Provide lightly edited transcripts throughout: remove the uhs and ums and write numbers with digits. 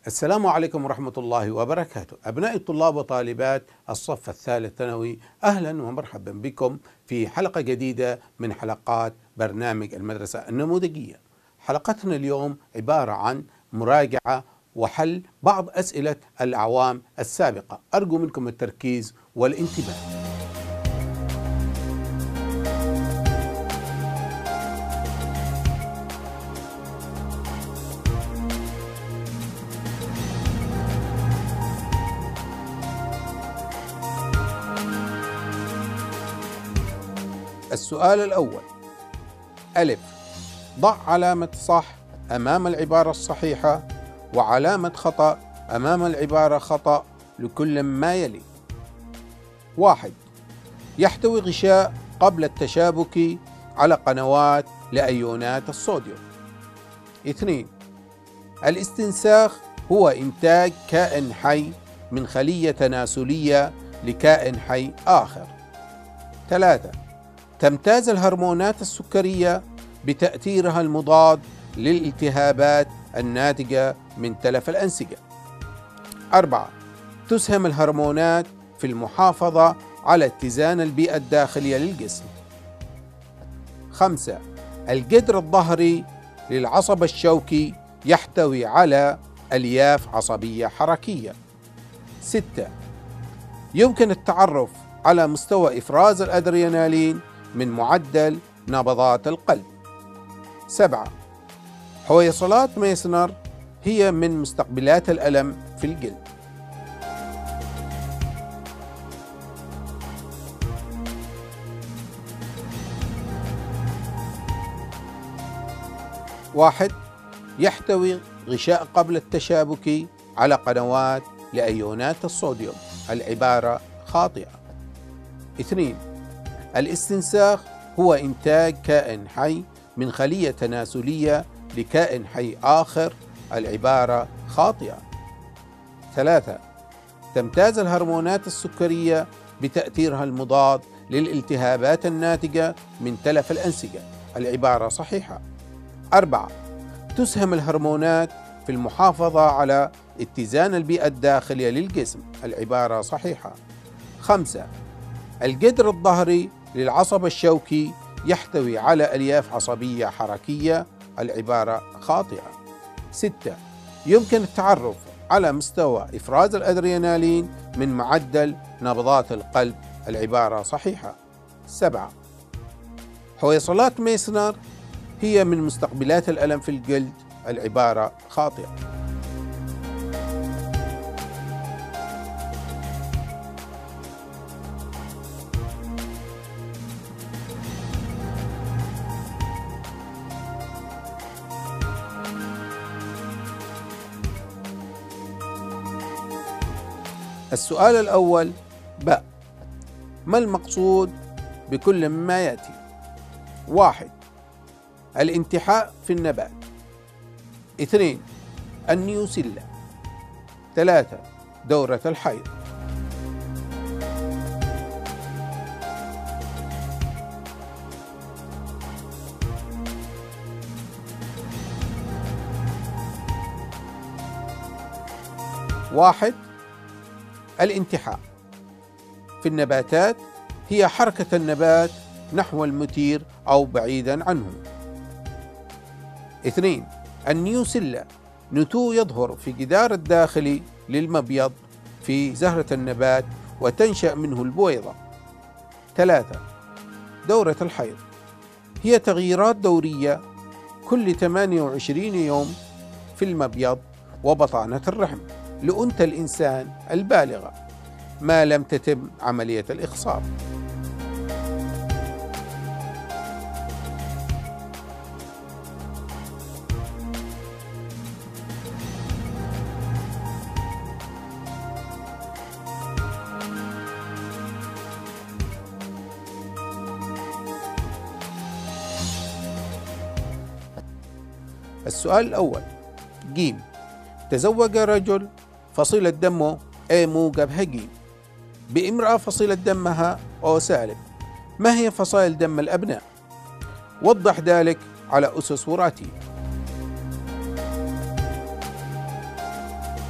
السلام عليكم ورحمة الله وبركاته. أبناء الطلاب وطالبات الصف الثالث ثانوي، أهلا ومرحبا بكم في حلقة جديدة من حلقات برنامج المدرسة النموذجية. حلقتنا اليوم عبارة عن مراجعة وحل بعض أسئلة الأعوام السابقة. أرجو منكم التركيز والانتباه. السؤال الأول: ألف، ضع علامة صح أمام العبارة الصحيحة وعلامة خطأ أمام العبارة خطأ لكل ما يلي. 1. يحتوي غشاء قبل التشابك على قنوات لأيونات الصوديوم. 2. الاستنساخ هو إنتاج كائن حي من خلية تناسلية لكائن حي آخر. 3. تمتاز الهرمونات السكرية بتأثيرها المضاد للالتهابات الناتجة من تلف الأنسجة. 4. تسهم الهرمونات في المحافظة على اتزان البيئة الداخلية للجسم. 5. الجدر الظهري للعصب الشوكي يحتوي على ألياف عصبية حركية. 6. يمكن التعرف على مستوى إفراز الأدرينالين من معدل نبضات القلب. 7. حويصلات ميسنر هي من مستقبلات الألم في الجلد. واحد، يحتوي غشاء قبل التشابك على قنوات لأيونات الصوديوم. العبارة خاطئة. 2. الاستنساخ هو إنتاج كائن حي من خلية تناسلية لكائن حي آخر. العبارة خاطئة. 3. تمتاز الهرمونات السكرية بتأثيرها المضاد للالتهابات الناتجة من تلف الأنسجة. العبارة صحيحة. 4. تسهم الهرمونات في المحافظة على اتزان البيئة الداخلية للجسم. العبارة صحيحة. 5. الجدر الظهري للعصب الشوكي يحتوي على ألياف عصبية حركية. العبارة خاطئة. 6. يمكن التعرف على مستوى إفراز الأدرينالين من معدل نبضات القلب. العبارة صحيحة. 7. حويصلات ميسنر هي من مستقبلات الألم في الجلد. العبارة خاطئة. السؤال الأول: باء، ما المقصود بكل ما يأتي؟ 1. الانتحاء في النبات. 2. النيوسيلا. 3. دورة الحيض. 1. الانتحاء في النباتات هي حركة النبات نحو المثير أو بعيدا عنه. 2. النيوسيلا نتوء يظهر في جدار الداخلي للمبيض في زهرة النبات وتنشأ منه البويضة. 3. دورة الحيض هي تغييرات دورية كل 28 يوم في المبيض وبطانة الرحم لأنثى الإنسان البالغة ما لم تتم عملية الإخصاب. السؤال الأول: ج، تزوج رجل فصيلة دمه A موجب ج بامرأة فصيلة دمها O سالب. ما هي فصائل دم الأبناء؟ وضح ذلك على أسس وراثية.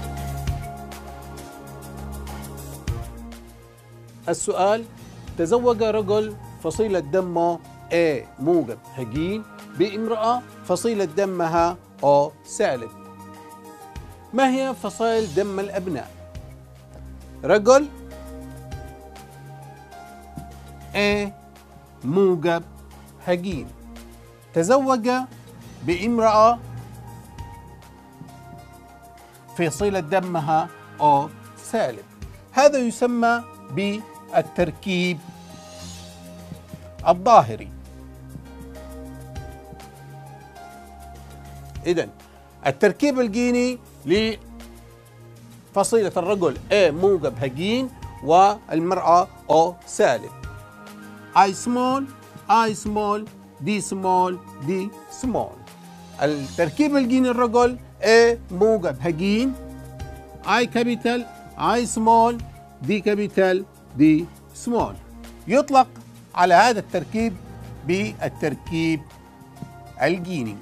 السؤال: تزوج رجل فصيلة دمه A موجب هجين بامرأة فصيلة دمها O سالب. ما هي فصائل دم الأبناء؟ رجل A موجب هجين تزوج بامرأة فصيلة دمها O سالب، هذا يسمى بالتركيب الظاهري. إذن التركيب الجيني لفصيلة الرجل A موجب هجين والمرأة O سالب: I small D small D small. التركيب الجيني الرجل A موجب هجين I capital I small D capital D small. يطلق على هذا التركيب بالتركيب الجيني.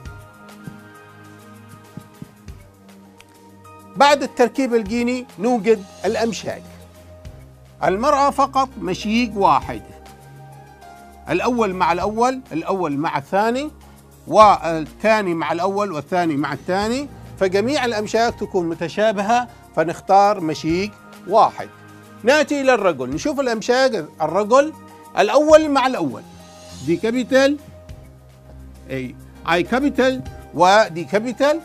بعد التركيب الجيني نوجد الأمشاج. المرأة فقط مشيج واحد، الأول مع الأول، الأول مع الثاني، والثاني مع الأول والثاني مع الثاني، فجميع الأمشاج تكون متشابهة فنختار مشيج واحد. نأتي إلى الرجل، نشوف الأمشاج الرجل الأول مع الأول، دي كابيتال I كابيتال ودي كابيتال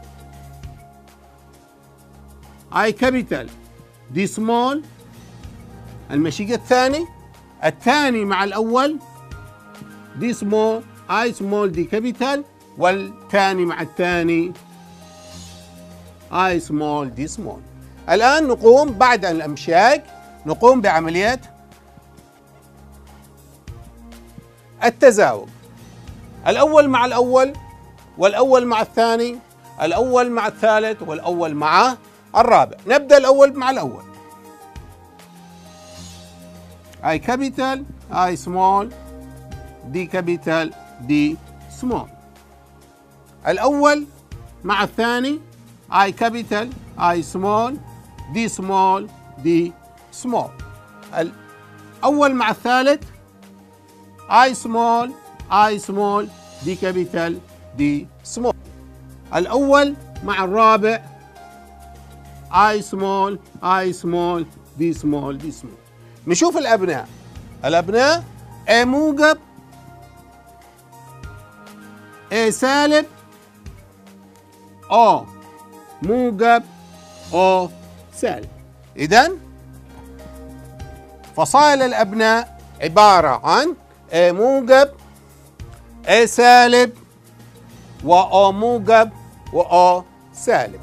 I كابيتال دي سمول. المشيج الثاني مع الأول دي سمول I سمول دي كابيتال، والثاني مع الثاني I سمول دي سمول. الآن نقوم بعد الأمشاج نقوم بعملية التزاوج، الأول مع الأول والأول مع الثاني، الأول مع الثالث والأول مع الرابع. نبدأ الأول مع الأول، I capital I small D capital D small. الأول مع الثاني I capital I small D small D small. الأول مع الثالث I small D capital D small. الأول مع الرابع I small D small D small. نشوف الأبناء A موجب A سالب O موجب O سالب. إذن فصائل الأبناء عبارة عن A موجب A سالب و O موجب و O سالب.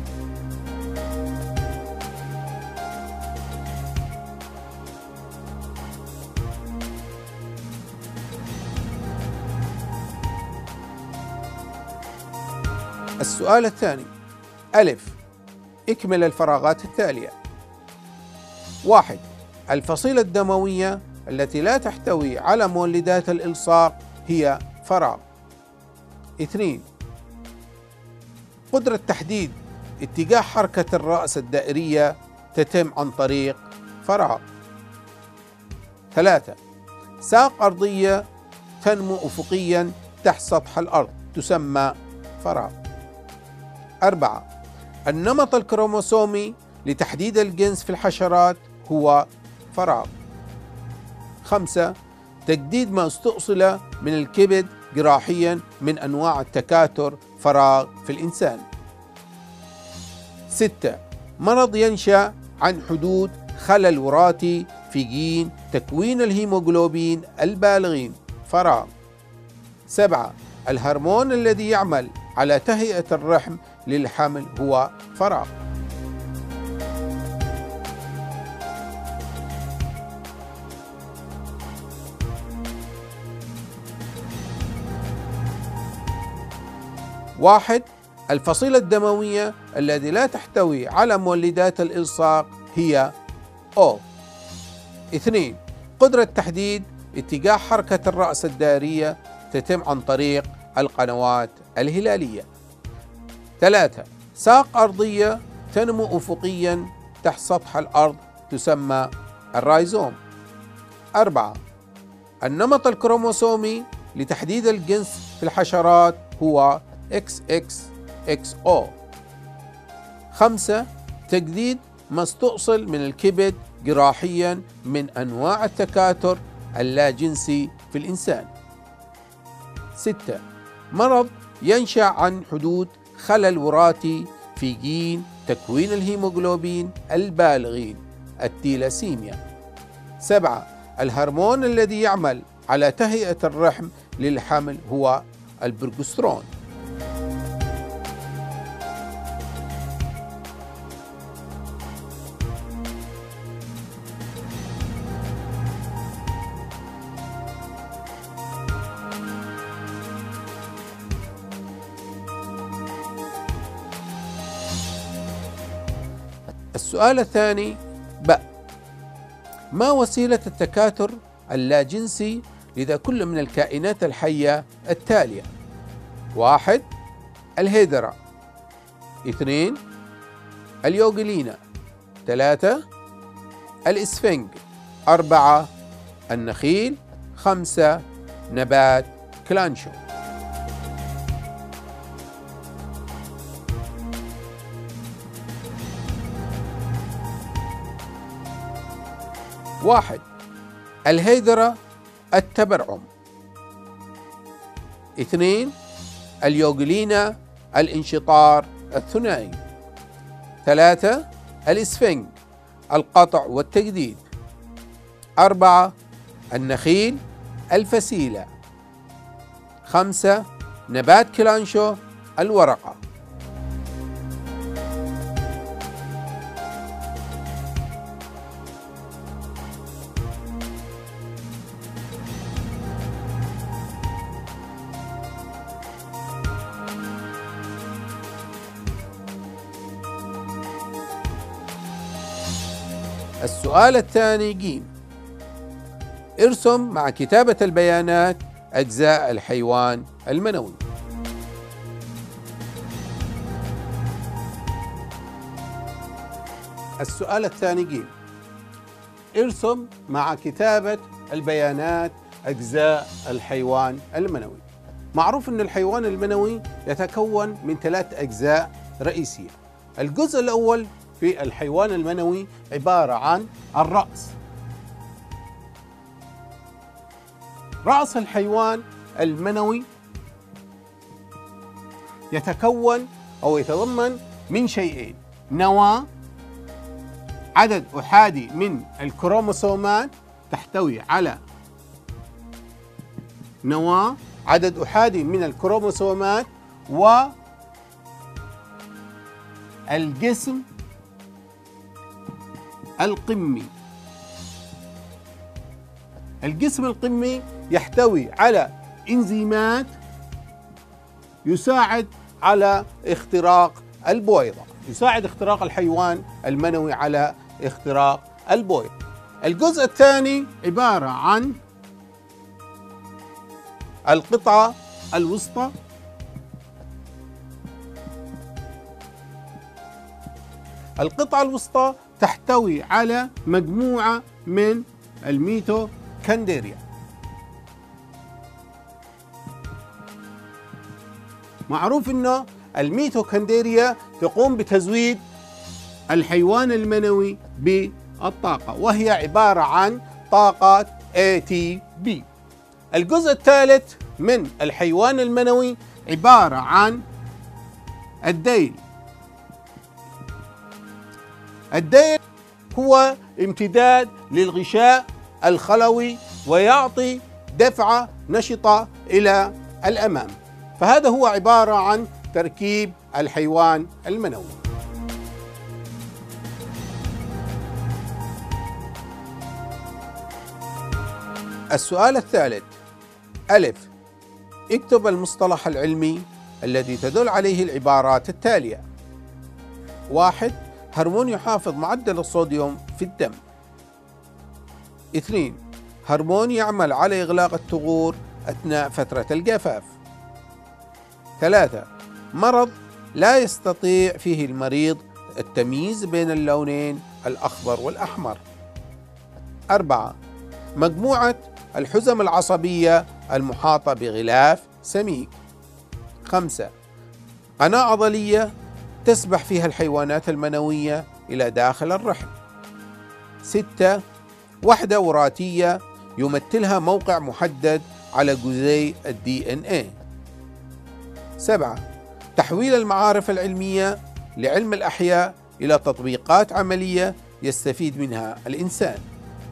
السؤال الثاني: ألف، اكمل الفراغات التالية. 1. الفصيلة الدموية التي لا تحتوي على مولدات الإلصاق هي فراغ. 2. قدرة تحديد اتجاه حركة الرأس الدائرية تتم عن طريق فراغ. 3. ساق أرضية تنمو أفقيا تحت سطح الأرض تسمى فراغ. 4. النمط الكروموسومي لتحديد الجنس في الحشرات هو فراغ. 5. تجديد ما استؤصل من الكبد جراحيا من أنواع التكاثر فراغ في الإنسان. 6. مرض ينشأ عن حدوث خلل وراثي في جين تكوين الهيموغلوبين البالغين فراغ. 7. الهرمون الذي يعمل على تهيئة الرحم للحمل هو فراغ. واحد، الفصيلة الدموية التي لا تحتوي على مولدات الإلصاق هي O. 2. قدرة تحديد اتجاه حركة الرأس الدائرية تتم عن طريق القنوات الهلالية. 3. ساق أرضية تنمو أفقيا تحت سطح الأرض تسمى الرايزوم. 4. النمط الكروموسومي لتحديد الجنس في الحشرات هو XXXO. 5. تجديد ما استؤصل من الكبد جراحيا من أنواع التكاثر اللاجنسي في الإنسان. 6. مرض ينشأ عن حدوث خلل وراثي في جين تكوين الهيموغلوبين البالغين التيلاسيميا. 7. الهرمون الذي يعمل على تهيئة الرحم للحمل هو البروجسترون. السؤال الثاني ما وسيلة التكاثر اللاجنسي لدى كل من الكائنات الحية التالية؟ 1. الهيدرا. 2. اليوغلينا. 3. الإسفنج. 4. النخيل. 5. نبات كلانشو. 1. الهيدرا التبرعم. 2. اليوغلينا الانشطار الثنائي. 3. الإسفنج القطع والتجديد. 4. النخيل الفسيلة. 5. نبات كلانشو الورقة. السؤال الثاني ج. ارسم مع كتابة البيانات أجزاء الحيوان المنوي. السؤال الثاني ج. ارسم مع كتابة البيانات أجزاء الحيوان المنوي. معروف أن الحيوان المنوي يتكون من 3 أجزاء رئيسية. الجزء الأول في الحيوان المنوي عبارة عن الرأس. رأس الحيوان المنوي يتكون أو يتضمن من شيئين: نواة، عدد أحادي من الكروموسومات تحتوي على نواة، عدد أحادي من الكروموسومات، والجسم القمي. الجسم القمي يحتوي على إنزيمات يساعد على اختراق البويضة، يساعد اختراق الحيوان المنوي على اختراق البويضة. الجزء الثاني عبارة عن القطعة الوسطى. القطعة الوسطى تحتوي على مجموعة من الميتوكوندريا. معروف أنه الميتوكوندريا تقوم بتزويد الحيوان المنوي بالطاقة، وهي عبارة عن طاقة ATP. الجزء الثالث من الحيوان المنوي عبارة عن الديل. الديل هو امتداد للغشاء الخلوي ويعطي دفعة نشطة إلى الأمام، فهذا هو عبارة عن تركيب الحيوان المنوي. السؤال الثالث: ألف، اكتب المصطلح العلمي الذي تدل عليه العبارات التالية. 1. هرمون يحافظ معدل الصوديوم في الدم. 2. هرمون يعمل على إغلاق الثغور أثناء فترة الجفاف. 3. مرض لا يستطيع فيه المريض التمييز بين اللونين الأخضر والأحمر. 4. مجموعة الحزم العصبية المحاطة بغلاف سميك. 5. قناة عضلية تسبح فيها الحيوانات المنوية إلى داخل الرحم. 6. وحدة وراثية يمثلها موقع محدد على جزيء DNA. 7. تحويل المعارف العلمية لعلم الأحياء إلى تطبيقات عملية يستفيد منها الإنسان.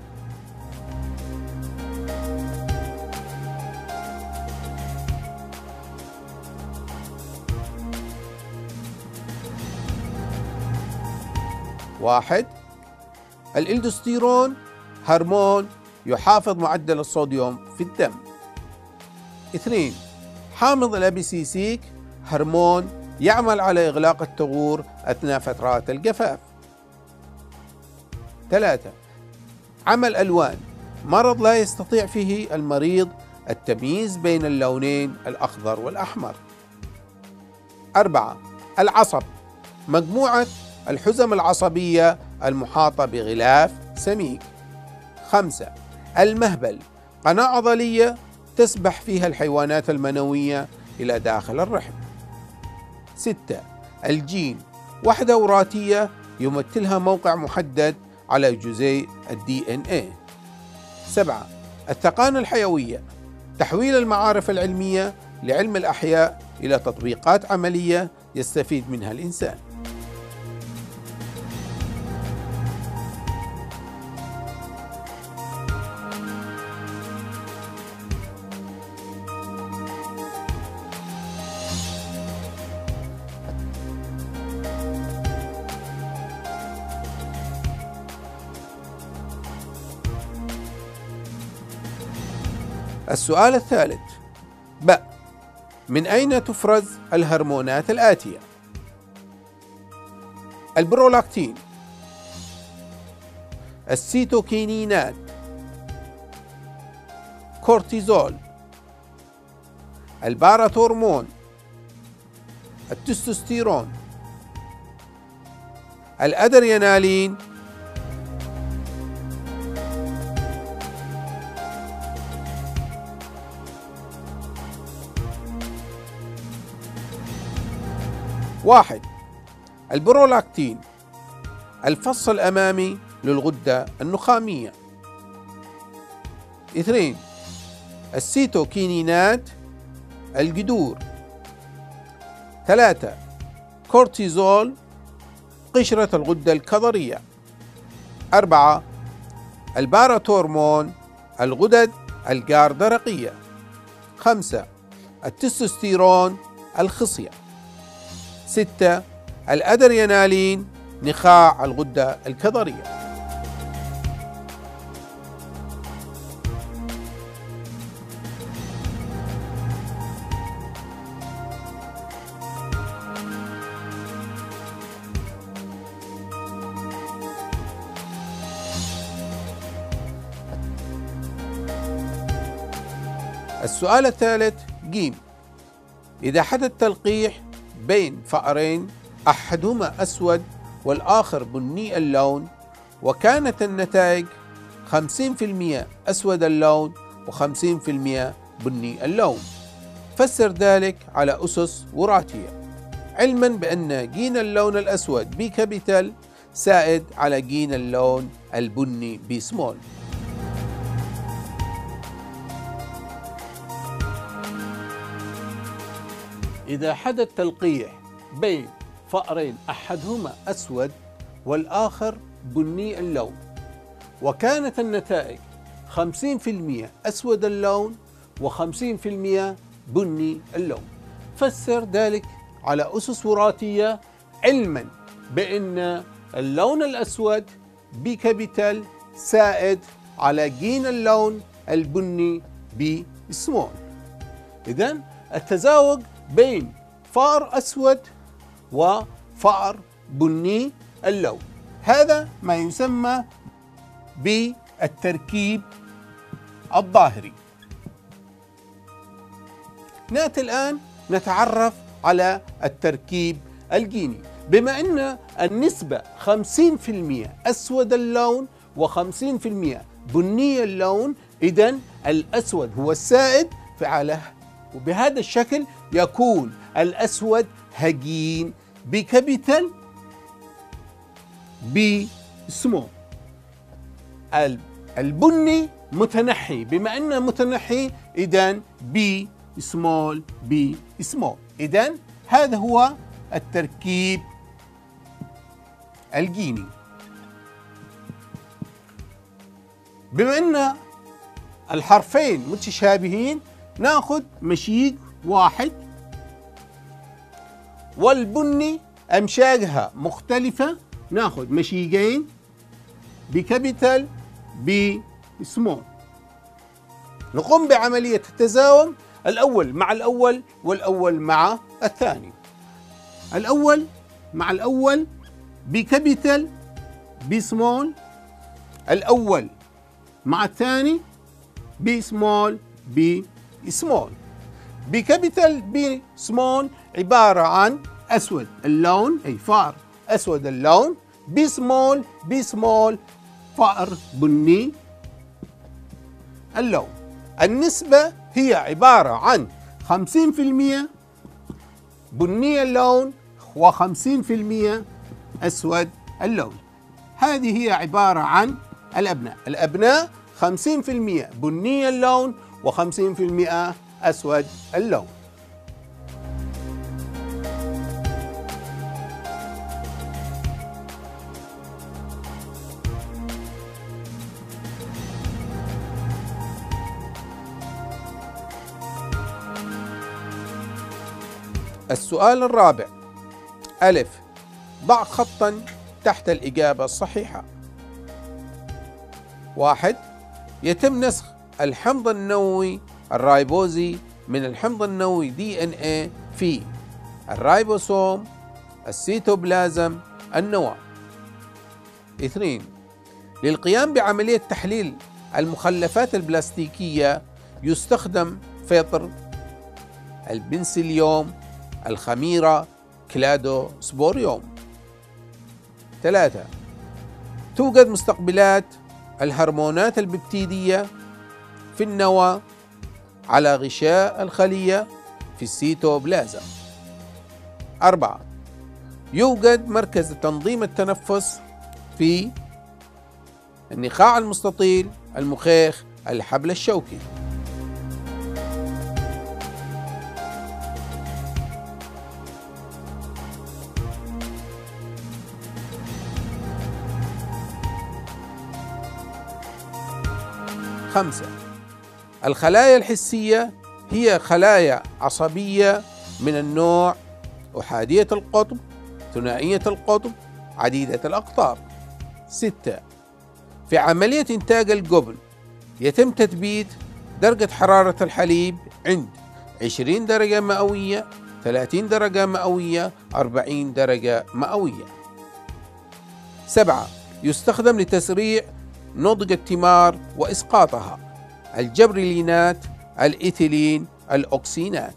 واحد، الإلدوستيرون هرمون يحافظ معدل الصوديوم في الدم. 2. حامض الأبيسيسيك هرمون يعمل على إغلاق الثغور أثناء فترات الجفاف. 3. عمى الألوان مرض لا يستطيع فيه المريض التمييز بين اللونين الأخضر والأحمر. 4. العصب مجموعة الحزم العصبية المحاطة بغلاف سميك. 5. المهبل قناة عضلية تسبح فيها الحيوانات المنوية إلى داخل الرحم. 6. الجين وحدة وراثية يمثلها موقع محدد على جزيء DNA. 7. الثقانة الحيوية تحويل المعارف العلمية لعلم الأحياء إلى تطبيقات عملية يستفيد منها الإنسان. السؤال الثالث: من أين تفرز الهرمونات الآتية؟ البرولاكتين، السيتوكينينات، كورتيزول، الباراثورمون، التستوستيرون، الأدرينالين، واحد، البرولاكتين الفص الأمامي للغدة النخامية. 2، السيتوكينينات الجذور. 3، كورتيزول قشرة الغدة الكظرية. 4، الباراثورمون الغدد الجاردرقية. 5، التستوستيرون الخصية. 6، الأدرينالين نخاع الغدة الكظرية. السؤال الثالث: إذا حدث تلقيح بين فأرين أحدهما أسود والآخر بني اللون، وكانت النتائج 50% أسود اللون و50% بني اللون، فسر ذلك على أسس وراثية، علما بأن جين اللون الأسود B كابيتال سائد على جين اللون البني B سمول. إذا حدث تلقيح بين فأرين أحدهما أسود والآخر بني اللون، وكانت النتائج 50% أسود اللون و50% بني اللون، فسر ذلك على أسس وراثية، علما بأن اللون الأسود B كابيتال سائد على جين اللون البني B سمول. إذن التزاوج بين فأر أسود وفأر بني اللون، هذا ما يسمى بالتركيب الظاهري. نأتي الآن نتعرف على التركيب الجيني. بما أن النسبة 50% أسود اللون و50% بني اللون، إذن الأسود هو السائد في حالة، وبهذا الشكل يكون الأسود هجين بكابيتال بي سمول. البني متنحي، بما أنه متنحي إذن بي سمول بي سمول. إذن هذا هو التركيب الجيني. بما أن الحرفين متشابهين ناخذ مشيق واحد، والبني أمشاجها مختلفة ناخذ مشيقين بكابيتال بي سمول. نقوم بعملية التزاوم، الأول مع الأول والأول مع الثاني. الأول مع الأول بكابيتال بي سمول، الأول مع الثاني بي سمول بي سمول. بكابيتال بي سمول عبارة عن أسود اللون، أي فأر أسود اللون، بي سمول بي سمول فأر بني اللون. النسبة هي عبارة عن 50% بني اللون و50% أسود اللون. هذه هي عبارة عن الأبناء 50% بني اللون و50% أسود اللون. السؤال الرابع: ألف، ضع خطا تحت الإجابة الصحيحة. 1. يتم نسخ الحمض النووي الرايبوزي من الحمض النووي DNA في الرايبوسوم، السيتوبلازم، النواة. 2. للقيام بعملية تحليل المخلفات البلاستيكية يستخدم فلتر البنسليوم، الخميرة، كلادوسبوريوم. 3. توجد مستقبلات الهرمونات الببتيدية في النواة على غشاء الخلية في السيتوبلازم. 4. يوجد مركز تنظيم التنفس في النخاع المستطيل، المخيخ، الحبل الشوكي. 5. الخلايا الحسية هي خلايا عصبية من النوع أحادية القطب، ثنائية القطب، عديدة الأقطاب. 6. في عملية إنتاج الجبن يتم تثبيت درجة حرارة الحليب عند 20 درجة مئوية، 30 درجة مئوية، 40 درجة مئوية. 7. يستخدم لتسريع نضج الثمار وإسقاطها الجبريلينات، الإيثيلين، الأوكسينات.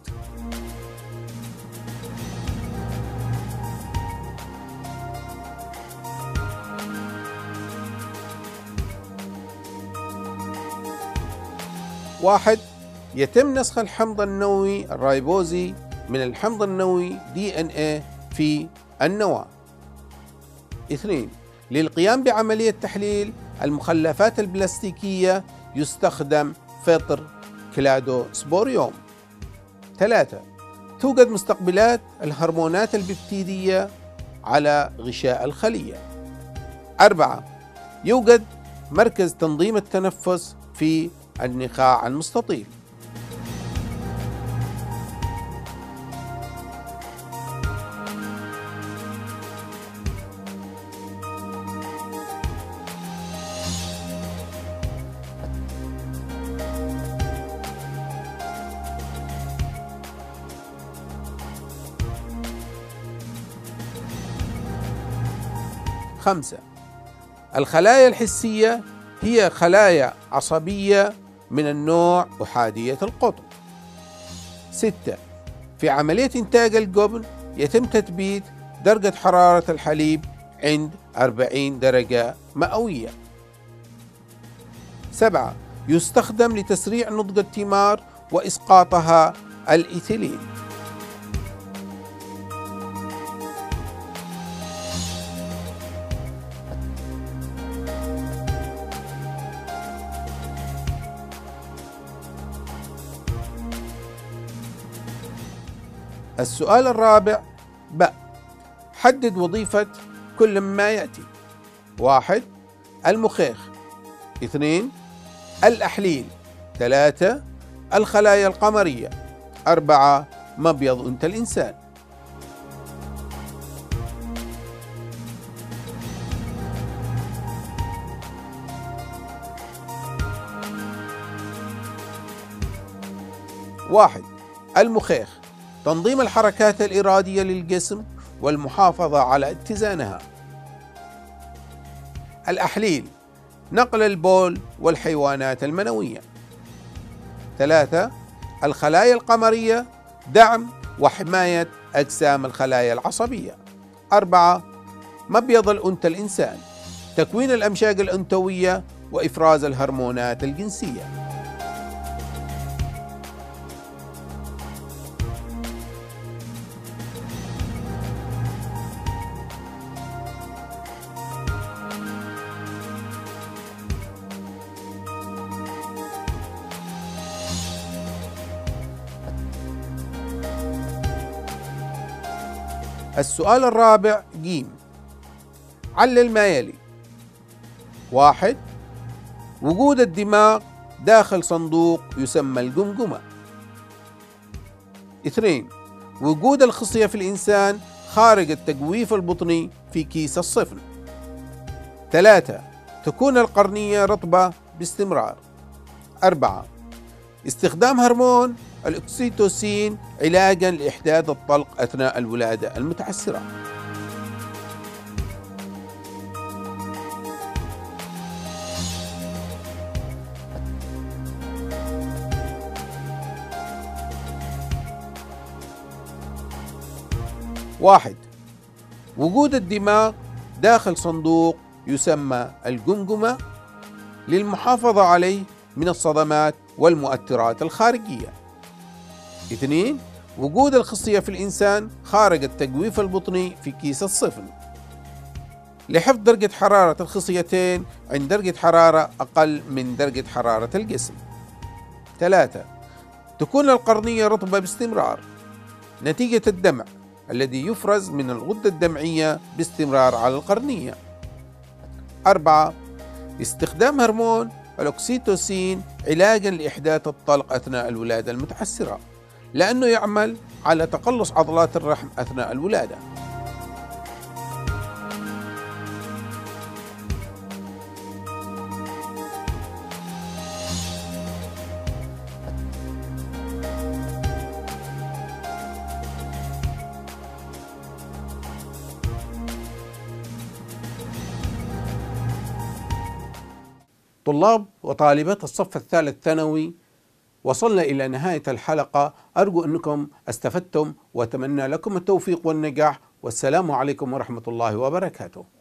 1. يتم نسخ الحمض النووي الرايبوزي من الحمض النووي DNA في النواة. 2. للقيام بعملية تحليل المخلفات البلاستيكية يستخدم فلتر كلادوسبوريوم. 3. توجد مستقبلات الهرمونات الببتيدية على غشاء الخلية. 4. يوجد مركز تنظيم التنفس في النخاع المستطيل. 5. الخلايا الحسية هي خلايا عصبية من النوع أحادية القطب. 6. في عملية إنتاج الجبن يتم تثبيت درجة حرارة الحليب عند 40 درجة مئوية. 7. يستخدم لتسريع نضج الثمار وإسقاطها الإيثيلين. السؤال الرابع ب. حدد وظيفة كل مما يأتي. 1. المخيخ. 2. الأحليل. 3. الخلايا القمرية. 4. مبيض أنثى الإنسان. واحد. المخيخ تنظيم الحركات الإرادية للجسم والمحافظة على اتزانها. الأحليل نقل البول والحيوانات المنوية. 3. الخلايا القمرية دعم وحماية أجسام الخلايا العصبية. 4. مبيض الأنثى الإنسان تكوين الأمشاج الأنثوية وإفراز الهرمونات الجنسية. السؤال الرابع ج. علل ما يلي. 1. وجود الدماغ داخل صندوق يسمى الجمجمة. 2. وجود الخصية في الإنسان خارج التجويف البطني في كيس الصفن. 3. تكون القرنية رطبة باستمرار. 4. استخدام هرمون الأكسيتوسين علاجا لإحداث الطلق أثناء الولادة المتعسرة. واحد. وجود الدماغ داخل صندوق يسمى الجمجمة للمحافظة عليه من الصدمات والمؤثرات الخارجية. 2. وجود الخصية في الإنسان خارج التجويف البطني في كيس الصفن لحفظ درجة حرارة الخصيتين عند درجة حرارة أقل من درجة حرارة الجسم. 3. تكون القرنية رطبة باستمرار نتيجة الدمع الذي يفرز من الغدة الدمعية باستمرار على القرنية. 4. استخدام هرمون الأكسيتوسين علاجا لإحداث الطلق أثناء الولادة المتعسرة لأنه يعمل على تقلص عضلات الرحم أثناء الولادة. طلاب وطالبات الصف الثالث ثانوي، وصلنا إلى نهاية الحلقة. أرجو أنكم استفدتم وأتمنى لكم التوفيق والنجاح، والسلام عليكم ورحمة الله وبركاته.